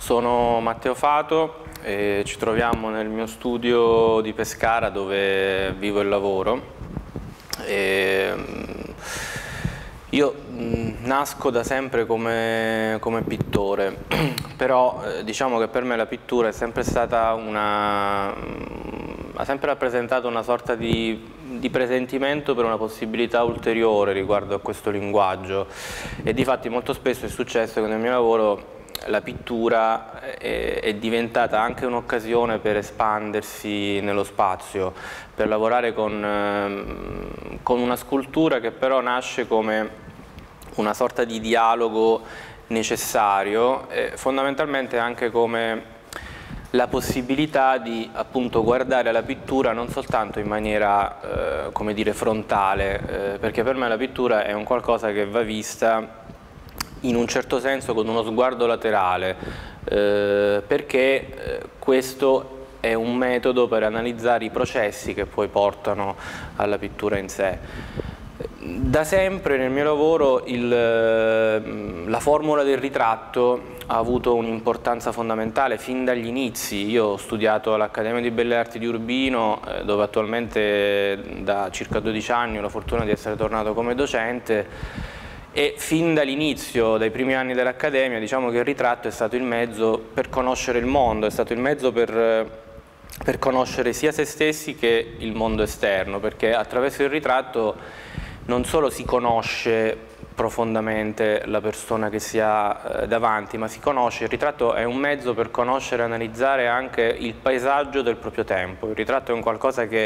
Sono Matteo Fato e ci troviamo nel mio studio di Pescara dove vivo e lavoro. Io nasco da sempre come pittore, però diciamo che per me la pittura è sempre stata ha sempre rappresentato una sorta di presentimento per una possibilità ulteriore riguardo a questo linguaggio, e difatti molto spesso è successo che nel mio lavoro la pittura è diventata anche un'occasione per espandersi nello spazio, per lavorare con una scultura che però nasce come una sorta di dialogo necessario, fondamentalmente anche come la possibilità di appunto guardare la pittura non soltanto in maniera come dire frontale, perché per me la pittura è un qualcosa che va vista in un certo senso con uno sguardo laterale, perché questo è un metodo per analizzare i processi che poi portano alla pittura in sé. Da sempre nel mio lavoro la formula del ritratto ha avuto un'importanza fondamentale fin dagli inizi. Io ho studiato all'Accademia di Belle Arti di Urbino, dove attualmente da circa 12 anni ho la fortuna di essere tornato come docente. E fin dall'inizio, dai primi anni dell'Accademia, diciamo che il ritratto è stato il mezzo per conoscere il mondo, è stato il mezzo per conoscere sia se stessi che il mondo esterno, perché attraverso il ritratto non solo si conosce profondamente la persona che si ha davanti, ma si conosce, il ritratto è un mezzo per conoscere e analizzare anche il paesaggio del proprio tempo. Il ritratto è un qualcosa che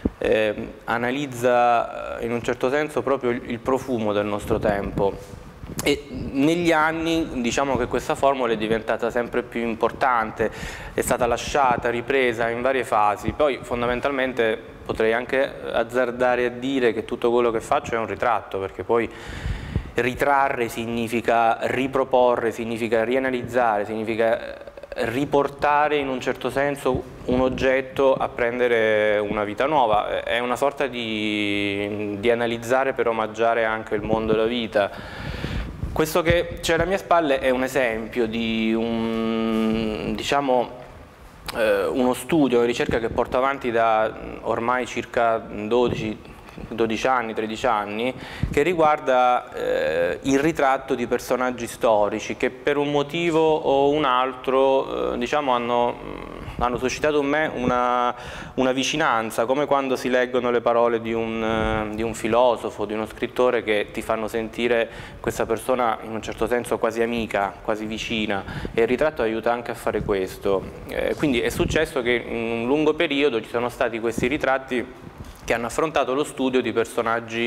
analizza in un certo senso proprio il profumo del nostro tempo, e negli anni diciamo che questa formula è diventata sempre più importante, è stata lasciata, ripresa in varie fasi. Poi fondamentalmente potrei anche azzardare a dire che tutto quello che faccio è un ritratto, perché poi ritrarre significa riproporre, significa rianalizzare, significa riportare in un certo senso un oggetto a prendere una vita nuova, è una sorta di analizzare per omaggiare anche il mondo e la vita. Questo che c'è alle mie spalle è un esempio di diciamo, uno studio, una ricerca che porto avanti da ormai circa 12 anni, 13 anni, che riguarda il ritratto di personaggi storici che per un motivo o un altro diciamo, hanno suscitato in me una vicinanza, come quando si leggono le parole di un filosofo, di uno scrittore, che ti fanno sentire questa persona in un certo senso quasi amica, quasi vicina, e il ritratto aiuta anche a fare questo. Quindi è successo che in un lungo periodo ci sono stati questi ritratti che hanno affrontato lo studio di personaggi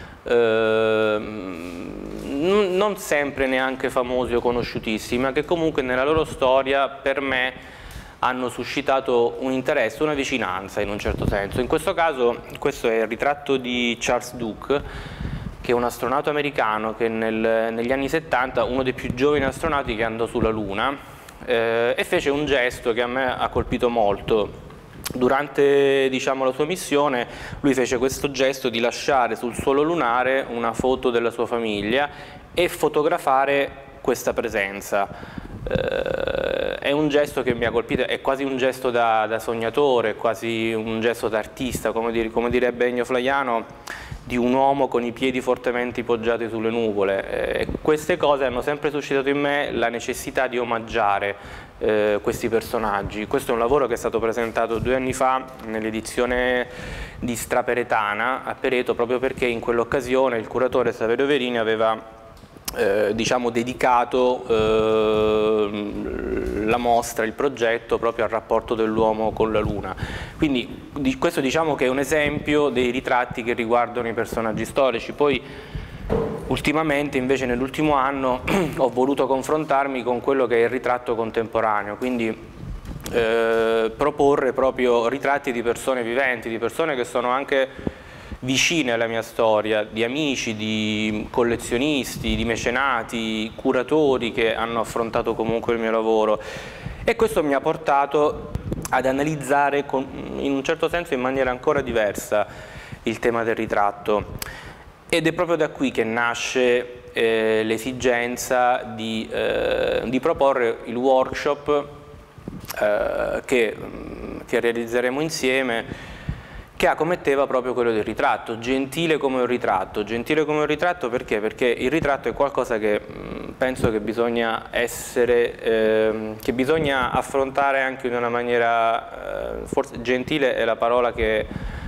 non sempre neanche famosi o conosciutissimi, ma che comunque nella loro storia per me hanno suscitato un interesse, una vicinanza in un certo senso. In questo caso questo è il ritratto di Charles Duke, che è un astronauta americano che negli anni 70, uno dei più giovani astronauti che andò sulla Luna, e fece un gesto che a me ha colpito molto. Durante diciamo, la sua missione lui fece questo gesto di lasciare sul suolo lunare una foto della sua famiglia e fotografare questa presenza. È un gesto che mi ha colpito, è quasi un gesto da sognatore, è quasi un gesto da artista, come direbbe Ennio Flaiano, di un uomo con i piedi fortemente poggiati sulle nuvole. Queste cose hanno sempre suscitato in me la necessità di omaggiare questi personaggi. Questo è un lavoro che è stato presentato 2 anni fa nell'edizione di Straperetana a Pereto, proprio perché in quell'occasione il curatore Saverio Verini aveva diciamo, dedicato la mostra, il progetto proprio al rapporto dell'uomo con la Luna. Quindi questo diciamo che è un esempio dei ritratti che riguardano i personaggi storici. Poi ultimamente invece nell'ultimo anno ho voluto confrontarmi con quello che è il ritratto contemporaneo, quindi proporre proprio ritratti di persone viventi, di persone che sono anche vicine alla mia storia, di amici, di collezionisti, di mecenati, curatori che hanno affrontato comunque il mio lavoro, e questo mi ha portato ad analizzare in un certo senso in maniera ancora diversa il tema del ritratto, ed è proprio da qui che nasce l'esigenza di proporre il workshop che realizzeremo insieme, che ha come tema proprio quello del ritratto, gentile come un ritratto. Gentile come un ritratto perché? Perché il ritratto è qualcosa che penso che bisogna che bisogna affrontare anche in una maniera, forse gentile è la parola che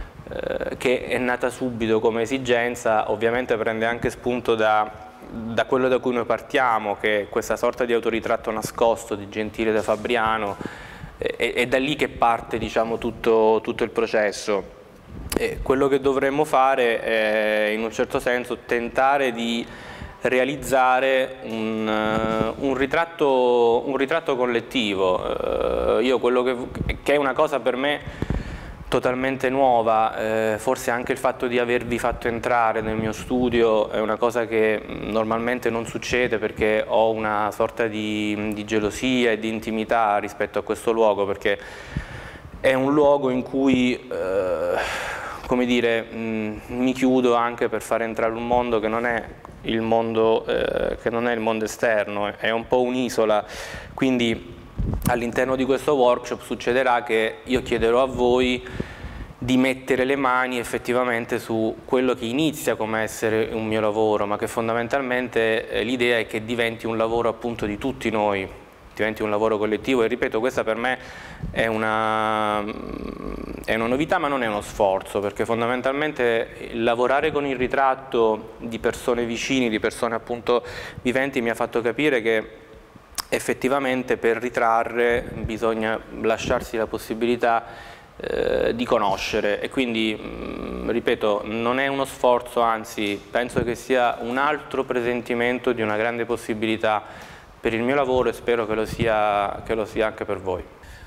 è nata subito come esigenza, ovviamente prende anche spunto da quello da cui noi partiamo, che è questa sorta di autoritratto nascosto di Gentile da Fabriano, è da lì che parte, diciamo, tutto il processo. E quello che dovremmo fare è, in un certo senso, tentare di realizzare un ritratto collettivo. Io quello che è una cosa per me totalmente nuova, forse anche il fatto di avervi fatto entrare nel mio studio è una cosa che normalmente non succede, perché ho una sorta di gelosia e di intimità rispetto a questo luogo, perché è un luogo in cui, come dire, mi chiudo anche per far entrare un mondo che non è il mondo esterno, è un po' un'isola, quindi all'interno di questo workshop succederà che io chiederò a voi di mettere le mani effettivamente su quello che inizia come essere un mio lavoro, ma che fondamentalmente l'idea è che diventi un lavoro appunto di tutti noi, diventi un lavoro collettivo, e ripeto, questa per me è una novità, ma non è uno sforzo, perché fondamentalmente lavorare con il ritratto di persone vicine, di persone appunto viventi, mi ha fatto capire che effettivamente per ritrarre bisogna lasciarsi la possibilità di conoscere, e quindi ripeto, non è uno sforzo, anzi penso che sia un altro presentimento di una grande possibilità per il mio lavoro, e spero che lo sia anche per voi.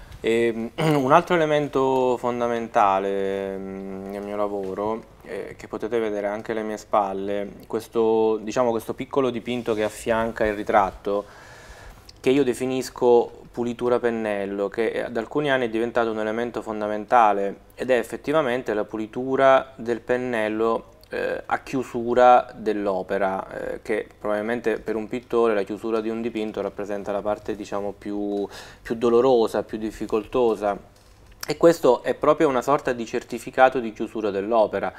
Un altro elemento fondamentale nel mio lavoro, che potete vedere anche alle mie spalle, questo piccolo dipinto che affianca il ritratto, che io definisco pulitura pennello, che da alcuni anni è diventato un elemento fondamentale, ed è effettivamente la pulitura del pennello a chiusura dell'opera, che probabilmente per un pittore la chiusura di un dipinto rappresenta la parte, diciamo, più dolorosa, più difficoltosa, e questo è proprio una sorta di certificato di chiusura dell'opera.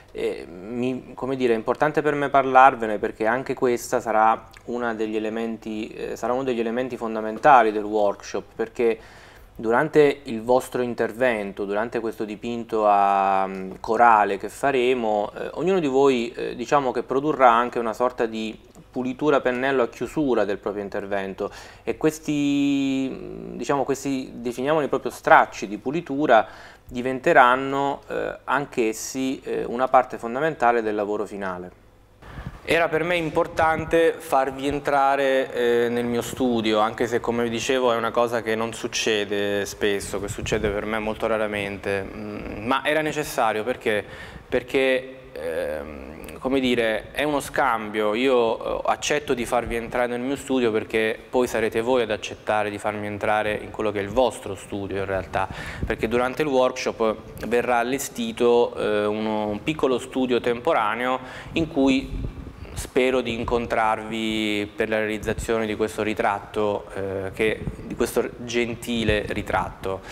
Come dire, è importante per me parlarvene, perché anche questa sarà uno degli elementi fondamentali del workshop, perché durante il vostro intervento, durante questo dipinto corale che faremo, ognuno di voi diciamo che produrrà anche una sorta di pulitura pennello a chiusura del proprio intervento, e questi, diciamo, definiamoli proprio stracci di pulitura, diventeranno anch'essi una parte fondamentale del lavoro finale. Era per me importante farvi entrare nel mio studio, anche se, come vi dicevo, è una cosa che non succede spesso, che succede per me molto raramente, ma era necessario perché come dire, è uno scambio. Io accetto di farvi entrare nel mio studio perché poi sarete voi ad accettare di farmi entrare in quello che è il vostro studio, in realtà, perché durante il workshop verrà allestito un piccolo studio temporaneo in cui spero di incontrarvi per la realizzazione di questo ritratto, di questo gentile ritratto.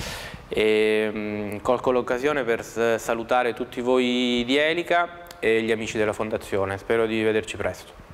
Colgo l'occasione per salutare tutti voi di Elica e gli amici della Fondazione. Spero di vederci presto.